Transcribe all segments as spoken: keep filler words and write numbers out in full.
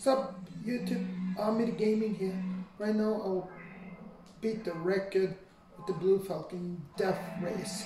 What's up, YouTube? Ahmed Gaming here. Right now I'll beat the record with the Blue Falcon Death Race.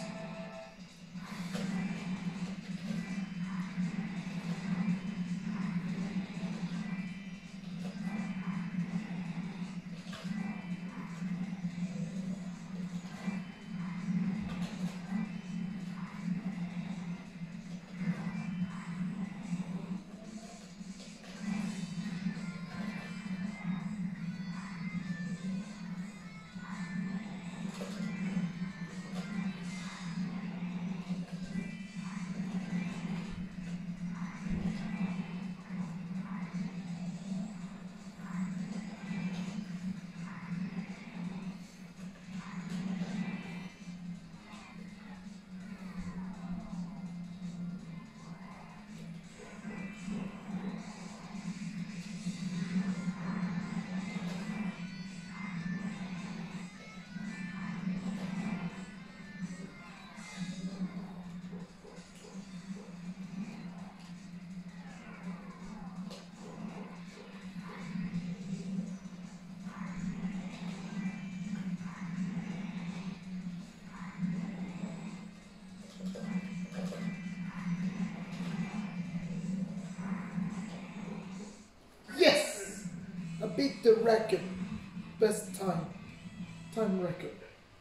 Yes! I beat the record. Best time. Time record.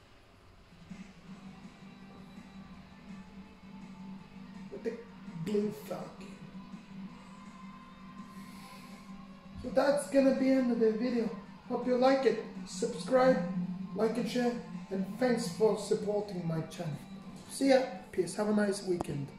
With the Blue Falcon. So that's gonna be the end of the video. Hope you like it. Subscribe, like and share, and thanks for supporting my channel. See ya. Peace. Have a nice weekend.